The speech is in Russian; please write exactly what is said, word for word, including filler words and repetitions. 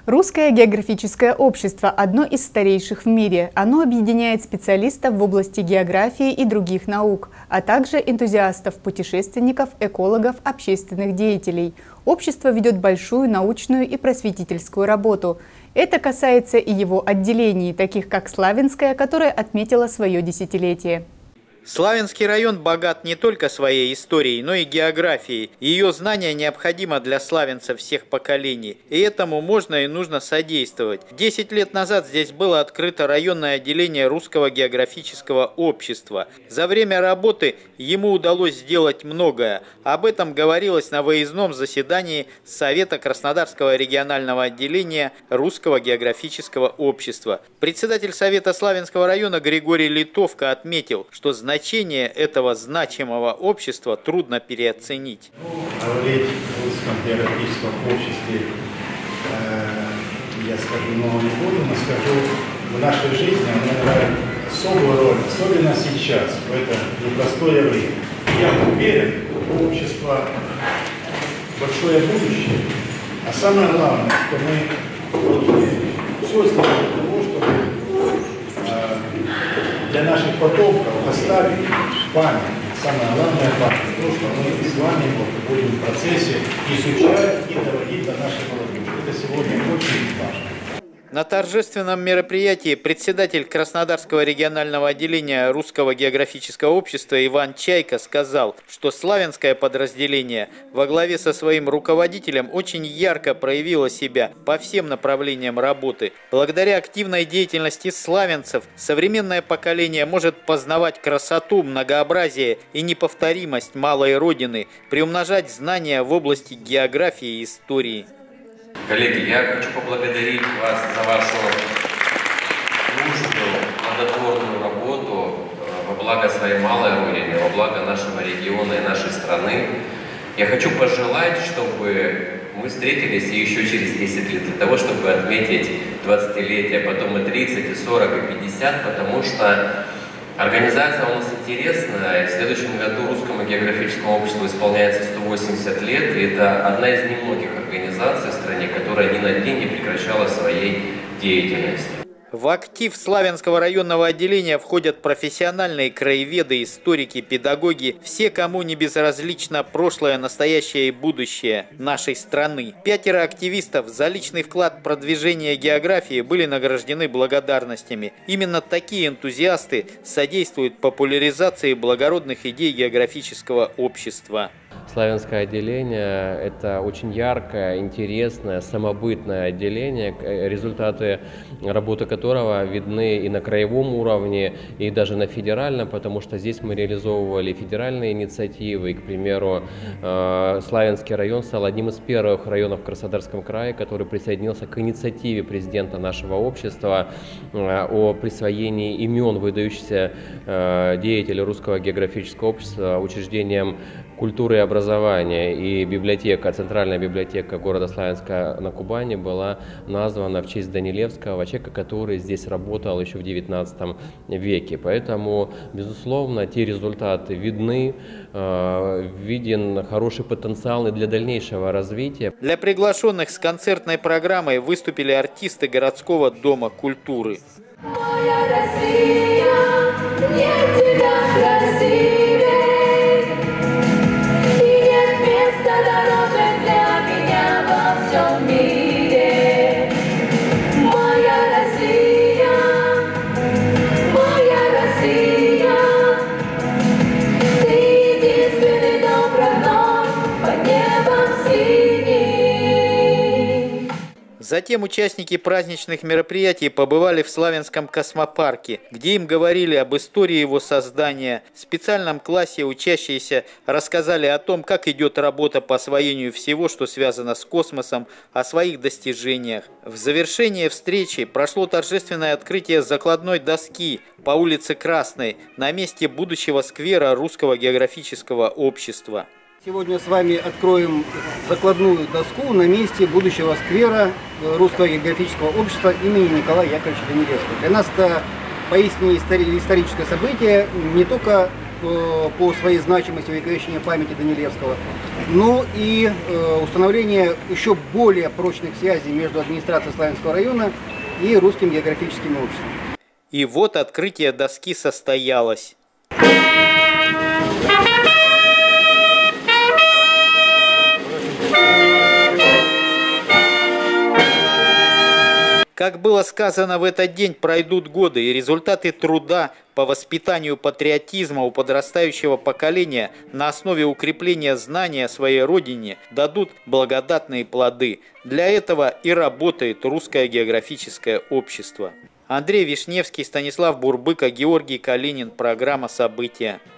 Русское географическое общество – одно из старейших в мире. Оно объединяет специалистов в области географии и других наук, а также энтузиастов, путешественников, экологов, общественных деятелей. Общество ведет большую научную и просветительскую работу. Это касается и его отделений, таких как Славянское, которое отметило свое десятилетие. Славянский район богат не только своей историей, но и географией. Ее знание необходимо для славянцев всех поколений, и этому можно и нужно содействовать. Десять лет назад здесь было открыто районное отделение Русского географического общества. За время работы ему удалось сделать многое. Об этом говорилось на выездном заседании Совета Краснодарского регионального отделения Русского географического общества. Председатель Совета Славянского района Григорий Литовко отметил, что значение Значение этого значимого общества трудно переоценить. Ну, говорить в Русском географическом обществе э, я скажу много не буду, но скажу, в нашей жизни оно играет особую роль, особенно сейчас, в это непростое время. Я уверен, у общества большое будущее, а самое главное, что мы должны все сделать для того, чтобы для наших потомков оставить память. Самое главное память. То, что мы с вами будем в процессе изучать и доводить до нашей молодежи. Это сегодня очень важно. На торжественном мероприятии председатель Краснодарского регионального отделения Русского географического общества Иван Чайка сказал, что славянское подразделение во главе со своим руководителем очень ярко проявило себя по всем направлениям работы. Благодаря активной деятельности славянцев современное поколение может познавать красоту, многообразие и неповторимость малой родины, приумножать знания в области географии и истории. Коллеги, я хочу поблагодарить вас за вашу нужную, плодотворную работу во благо своей малой родины, во благо нашего региона и нашей страны. Я хочу пожелать, чтобы мы встретились еще через десять лет для того, чтобы отметить двадцатилетие, потом и тридцать, и сорок, и пятьдесят, потому что организация у нас интересная. В следующем году Русскому географическому обществу исполняется сто восемьдесят лет, и это одна из немногих организаций в стране, которая ни на день не прекращала своей деятельности. В актив Славянского районного отделения входят профессиональные краеведы, историки, педагоги, все, кому не безразлично прошлое, настоящее и будущее нашей страны. Пятеро активистов за личный вклад в продвижение географии были награждены благодарностями. Именно такие энтузиасты содействуют популяризации благородных идей географического общества. Славянское отделение – это очень яркое, интересное, самобытное отделение, результаты работы которого видны и на краевом уровне, и даже на федеральном, потому что здесь мы реализовывали федеральные инициативы. И, к примеру, Славянский район стал одним из первых районов в Краснодарском крае, который присоединился к инициативе президента нашего общества о присвоении имен выдающихся деятелей Русского географического общества учреждениям культуры и образования. И библиотека, центральная библиотека города Славянска на Кубани была названа в честь Данилевского, человека, который здесь работал еще в девятнадцатом веке. Поэтому, безусловно, те результаты видны, э, виден хороший потенциал и для дальнейшего развития. Для приглашенных с концертной программой выступили артисты городского дома культуры. Моя Россия, нет тебя красивее. Затем участники праздничных мероприятий побывали в Славянском космопарке, где им говорили об истории его создания. В специальном классе учащиеся рассказали о том, как идет работа по освоению всего, что связано с космосом, о своих достижениях. В завершение встречи прошло торжественное открытие закладной доски по улице Красной на месте будущего сквера Русского географического общества. Сегодня с вами откроем закладную доску на месте будущего сквера Русского географического общества имени Николая Яковлевича Данилевского. Для нас это поистине историческое событие, не только э, по своей значимости увековечения памяти Данилевского, но и э, установление еще более прочных связей между администрацией Славянского района и Русским географическим обществом. И вот открытие доски состоялось. Как было сказано, в этот день пройдут годы, и результаты труда по воспитанию патриотизма у подрастающего поколения на основе укрепления знания о своей родине дадут благодатные плоды. Для этого и работает Русское географическое общество. Андрей Вишневский, Станислав Бурбыко, Георгий Калинин. Программа «События».